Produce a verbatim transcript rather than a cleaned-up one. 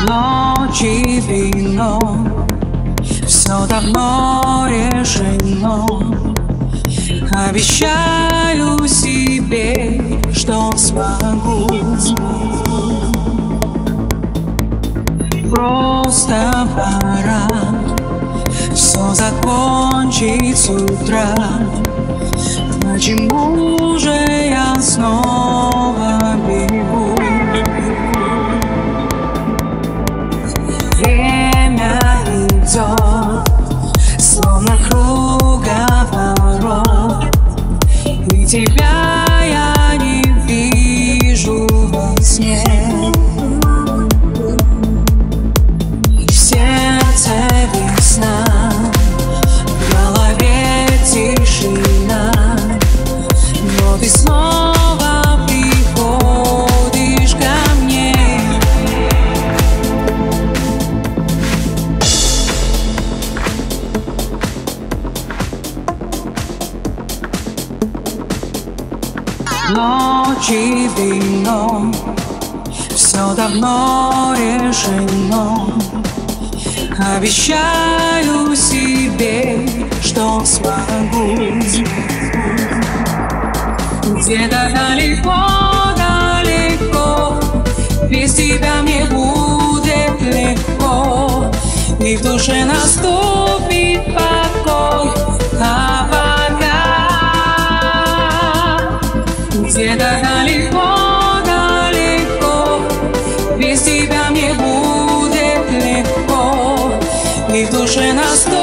Ночи вино, все давно решено. Обещаю себе, что смогу. Просто пора все закончить с утра. Почему же я снова бегу? Время идет, словно круговорот, и тебя я не вижу во сне. В сердце весна, в голове тишина, но ты снова приходишь ко мне. Ночи вино, все давно решено. Обещаю себе, что смогу. Где-то далеко-далеко, без тебя мне будет легко, и в душе наступит покой. А пока где-то далеко-далеко, без тебя мне будет легко, и в душе наступит